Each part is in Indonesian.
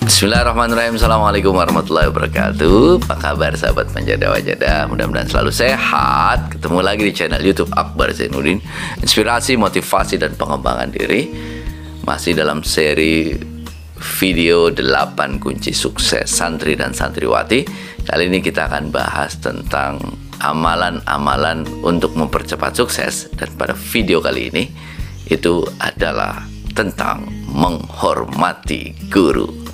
Bismillahirrahmanirrahim. Assalamualaikum warahmatullahi wabarakatuh. Apa kabar sahabat Manjada Wajada? Mudah-mudahan selalu sehat. Ketemu lagi di channel YouTube Akbar Zainuddin. Inspirasi, motivasi, dan pengembangan diri. Masih dalam seri video 8 kunci sukses santri dan santriwati. Kali ini kita akan bahas tentang amalan-amalan untuk mempercepat sukses. Dan pada video kali ini itu adalah tentang menghormati guru.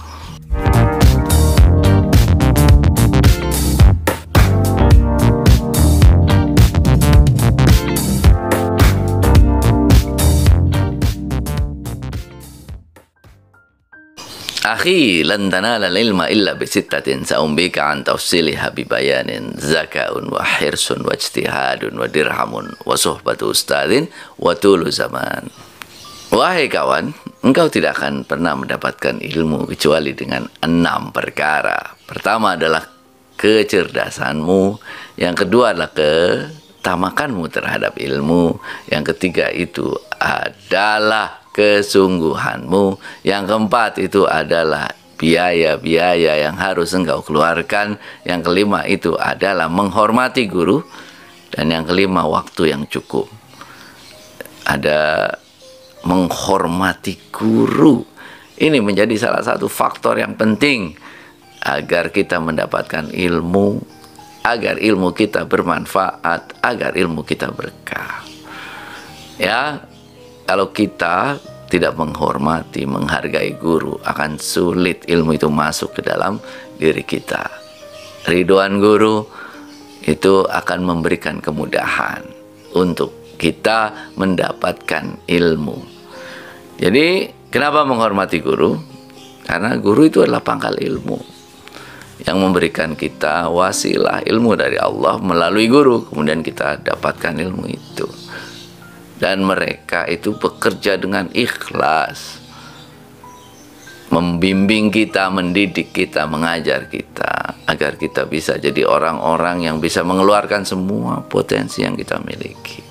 Akhi, lan tanala ilma illa bisittatin, sa'umbika an tafsiliha bibayanin, zakaun wa hirsun wa ijtihadun wa dirhamun wa suhbatu ustadin wa tulu zaman. Wahai kawan, engkau tidak akan pernah mendapatkan ilmu kecuali dengan 6 perkara. Pertama adalah kecerdasanmu, yang kedua adalah ketamakanmu terhadap ilmu, yang ketiga itu adalah kesungguhanmu, yang keempat itu adalah biaya-biaya yang harus engkau keluarkan, yang kelima itu adalah menghormati guru, dan yang kelima waktu yang cukup. Ada menghormati guru. Ini menjadi salah satu faktor yang penting agar kita mendapatkan ilmu, agar ilmu kita bermanfaat, agar ilmu kita berkah. Ya, kalau kita tidak menghormati, menghargai guru, akan sulit ilmu itu masuk ke dalam diri kita. Ridwan guru itu akan memberikan kemudahan untuk kita mendapatkan ilmu. Jadi, kenapa menghormati guru? Karena guru itu adalah pangkal ilmu yang memberikan kita wasilah ilmu dari Allah melalui guru. Kemudian kita dapatkan ilmu itu. Dan mereka itu bekerja dengan ikhlas, membimbing kita, mendidik kita, mengajar kita, agar kita bisa jadi orang-orang yang bisa mengeluarkan semua potensi yang kita miliki.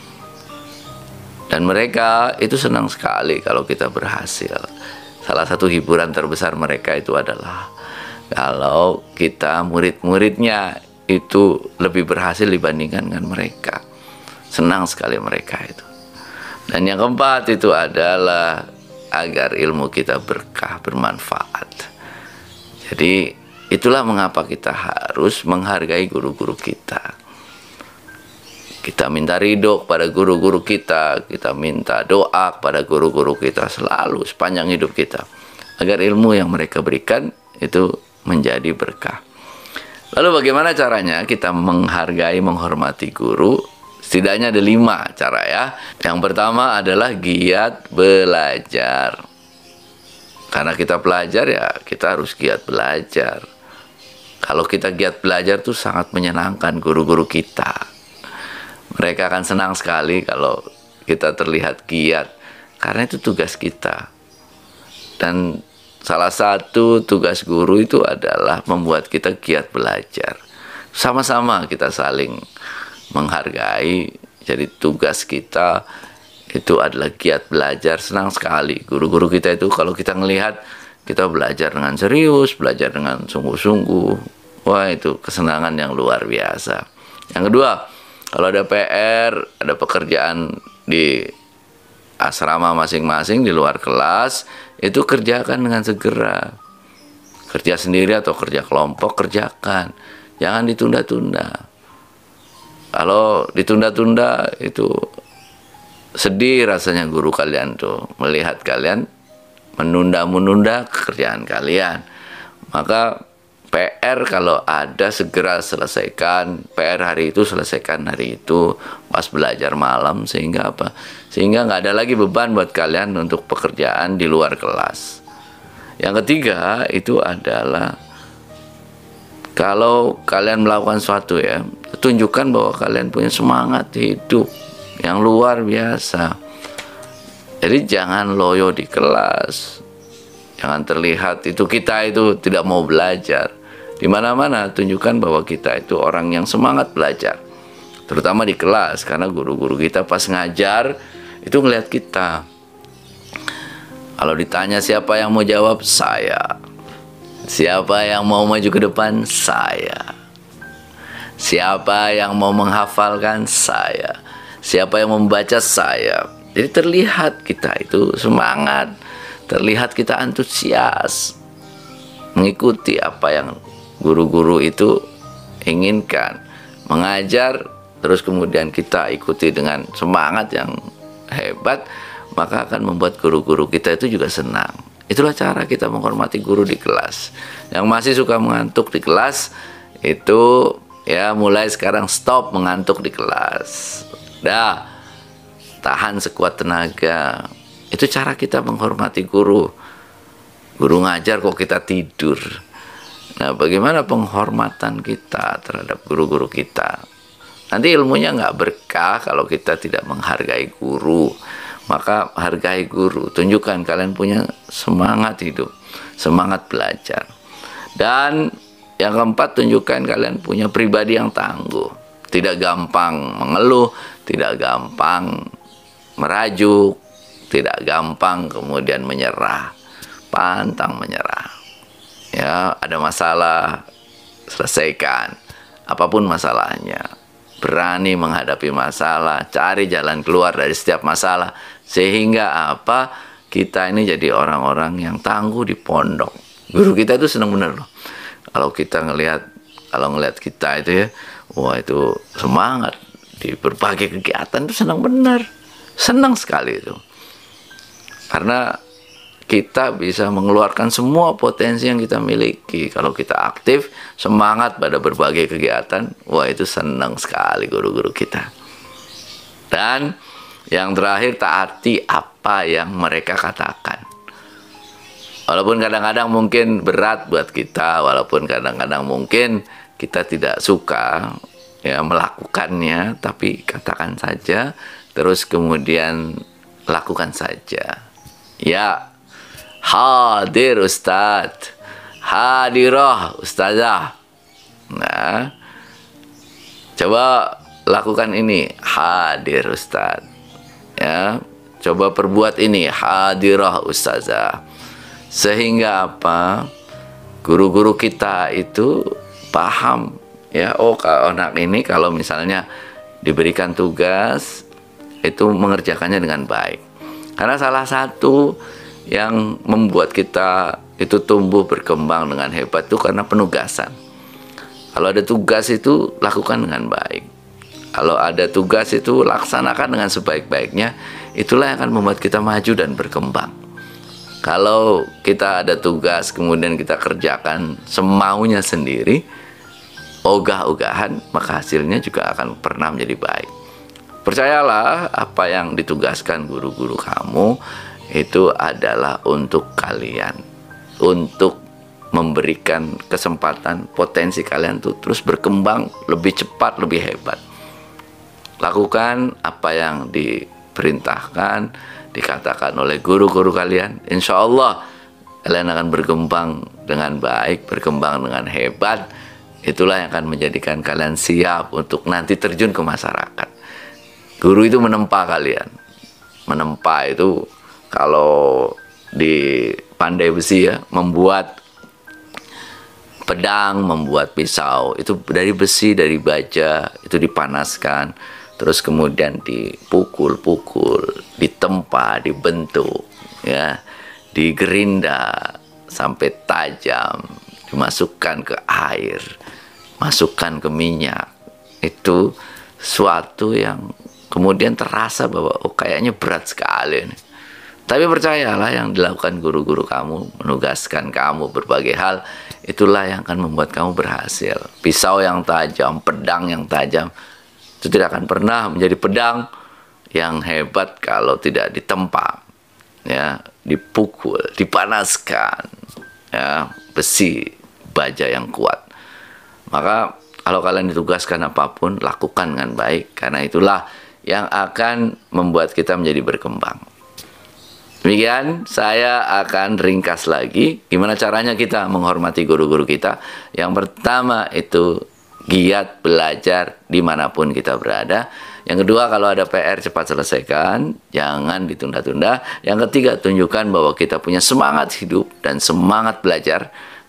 Dan mereka itu senang sekali kalau kita berhasil. Salah satu hiburan terbesar mereka itu adalah kalau kita murid-muridnya itu lebih berhasil dibandingkan dengan mereka. Senang sekali mereka itu. Dan yang keempat itu adalah agar ilmu kita berkah, bermanfaat. Jadi itulah mengapa kita harus menghargai guru-guru kita. Kita minta ridho pada guru-guru kita, kita minta doa pada guru-guru kita selalu sepanjang hidup kita, agar ilmu yang mereka berikan itu menjadi berkah. Lalu bagaimana caranya kita menghargai, menghormati guru? Setidaknya ada 5 cara ya. Yang pertama adalah giat belajar. Karena kita pelajar ya, kita harus giat belajar. Kalau kita giat belajar tuh sangat menyenangkan guru-guru kita. Mereka akan senang sekali kalau kita terlihat giat. Karena itu tugas kita. Dan salah satu tugas guru itu adalah membuat kita giat belajar. Sama-sama kita saling menghargai. Jadi tugas kita itu adalah giat belajar. Senang sekali guru-guru kita itu kalau kita ngelihat kita belajar dengan serius, belajar dengan sungguh-sungguh. Wah, itu kesenangan yang luar biasa. Yang kedua, kalau ada PR, ada pekerjaan di asrama masing-masing di luar kelas, itu kerjakan dengan segera. Kerja sendiri atau kerja kelompok, kerjakan. Jangan ditunda-tunda. Kalau ditunda-tunda itu sedih rasanya guru kalian tuh melihat kalian menunda-menunda kerjaan kalian. Maka PR kalau ada segera selesaikan, PR hari itu selesaikan hari itu, pas belajar malam, sehingga apa? Sehingga nggak ada lagi beban buat kalian untuk pekerjaan di luar kelas. Yang ketiga itu adalah kalau kalian melakukan sesuatu ya, tunjukkan bahwa kalian punya semangat hidup yang luar biasa. Jadi jangan loyo di kelas, jangan terlihat itu kita itu tidak mau belajar. Di mana-mana tunjukkan bahwa kita itu orang yang semangat belajar, terutama di kelas, karena guru-guru kita pas ngajar itu ngelihat kita. Kalau ditanya siapa yang mau jawab, saya. Siapa yang mau maju ke depan? Saya. Siapa yang mau menghafalkan? Saya. Siapa yang membaca? Saya. Jadi terlihat kita itu semangat, terlihat kita antusias mengikuti apa yang guru-guru itu inginkan, mengajar, terus kemudian kita ikuti dengan semangat yang hebat, maka akan membuat guru-guru kita itu juga senang. Itulah cara kita menghormati guru di kelas. Yang masih suka mengantuk di kelas, itu ya mulai sekarang stop mengantuk di kelas. Dah, tahan sekuat tenaga. Itu cara kita menghormati guru. Guru ngajar kok kita tidur. Nah, bagaimana penghormatan kita terhadap guru-guru kita? Nanti ilmunya nggak berkah kalau kita tidak menghargai guru. Maka hargai guru. Tunjukkan kalian punya semangat hidup, semangat belajar. Dan yang keempat, tunjukkan kalian punya pribadi yang tangguh. Tidak gampang mengeluh, tidak gampang merajuk, tidak gampang kemudian menyerah, pantang menyerah. Ya, ada masalah, selesaikan. Apapun masalahnya, berani menghadapi masalah, cari jalan keluar dari setiap masalah, sehingga apa? Kita ini jadi orang-orang yang tangguh di pondok. Guru kita itu senang bener loh. Kalau kita ngelihat kita itu ya, wah itu semangat di berbagai kegiatan itu senang benar, senang sekali itu. Karena kita bisa mengeluarkan semua potensi yang kita miliki. Kalau kita aktif, semangat pada berbagai kegiatan, wah itu senang sekali guru-guru kita. Dan yang terakhir, taati apa yang mereka katakan. Walaupun kadang-kadang mungkin berat buat kita, walaupun kadang-kadang mungkin kita tidak suka ya melakukannya, tapi katakan saja, terus kemudian lakukan saja. Ya, hadir Ustadz, hadirah Ustazah. Nah, coba lakukan ini, hadir Ustadz. Ya, coba perbuat ini, hadirah Ustazah. Sehingga apa? Guru-guru kita itu paham ya, oh anak ini kalau misalnya diberikan tugas itu mengerjakannya dengan baik. Karena salah satu yang membuat kita itu tumbuh berkembang dengan hebat itu karena penugasan. Kalau ada tugas itu lakukan dengan baik. Kalau ada tugas itu laksanakan dengan sebaik-baiknya. Itulah yang akan membuat kita maju dan berkembang. Kalau kita ada tugas kemudian kita kerjakan semaunya sendiri, ogah-ogahan, maka hasilnya juga akan pernah menjadi baik. Percayalah, apa yang ditugaskan guru-guru kamu itu adalah untuk kalian, untuk memberikan kesempatan potensi kalian tuh terus berkembang lebih cepat, lebih hebat. Lakukan apa yang diperintahkan, dikatakan oleh guru-guru kalian. Insya Allah kalian akan berkembang dengan baik, berkembang dengan hebat. Itulah yang akan menjadikan kalian siap untuk nanti terjun ke masyarakat. Guru itu menempa kalian. Menempa itu kalau di pandai besi ya, membuat pedang, membuat pisau itu dari besi, dari baja, itu dipanaskan, terus kemudian dipukul-pukul, ditempa, dibentuk, ya, digerinda sampai tajam, dimasukkan ke air, masukkan ke minyak. Itu suatu yang kemudian terasa bahwa oh kayaknya berat sekali ini. Tapi percayalah, yang dilakukan guru-guru kamu, menugaskan kamu berbagai hal, itulah yang akan membuat kamu berhasil. Pisau yang tajam, pedang yang tajam, itu tidak akan pernah menjadi pedang yang hebat kalau tidak ditempa, ya, dipukul, dipanaskan, ya, besi, baja yang kuat. Maka kalau kalian ditugaskan apapun, lakukan dengan baik, karena itulah yang akan membuat kita menjadi berkembang. Demikian, saya akan ringkas lagi gimana caranya kita menghormati guru-guru kita. Yang pertama itu giat belajar dimanapun kita berada. Yang kedua, kalau ada PR cepat selesaikan, jangan ditunda-tunda. Yang ketiga, tunjukkan bahwa kita punya semangat hidup dan semangat belajar.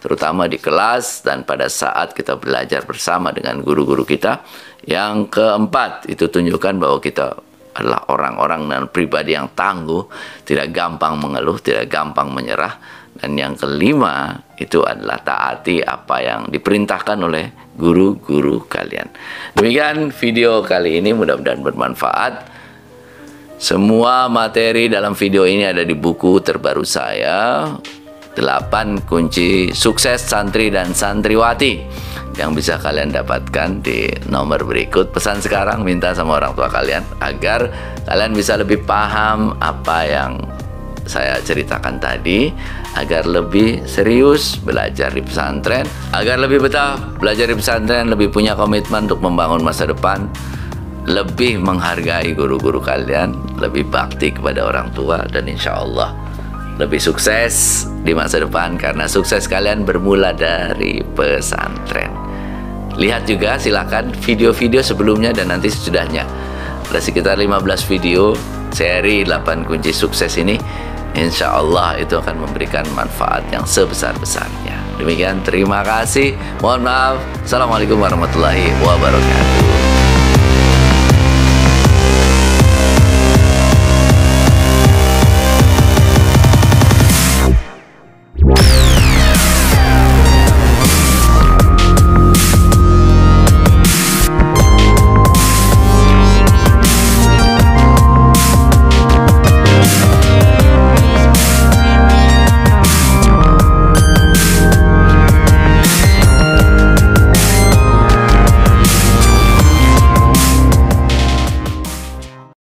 terutama di kelas dan pada saat kita belajar bersama dengan guru-guru kita. Yang keempat, itu tunjukkan bahwa kita adalah orang-orang dan pribadi yang tangguh, tidak gampang mengeluh, tidak gampang menyerah. Dan yang kelima, itu adalah taati apa yang diperintahkan oleh guru-guru kalian. Demikian video kali ini, mudah-mudahan bermanfaat. Semua materi dalam video ini ada di buku terbaru saya, 8 kunci sukses santri dan santriwati, yang bisa kalian dapatkan di nomor berikut. Pesan sekarang, minta sama orang tua kalian agar kalian bisa lebih paham apa yang saya ceritakan tadi, agar lebih serius belajar di pesantren, agar lebih betah belajar di pesantren, lebih punya komitmen untuk membangun masa depan, lebih menghargai guru-guru kalian, lebih bakti kepada orang tua, dan insya Allah lebih sukses di masa depan, karena sukses kalian bermula dari pesantren. Lihat juga silakan video-video sebelumnya dan nanti sesudahnya. Ada sekitar 15 video seri 8 kunci sukses ini. Insya Allah itu akan memberikan manfaat yang sebesar-besarnya. Demikian, terima kasih. Mohon maaf. Assalamualaikum warahmatullahi wabarakatuh.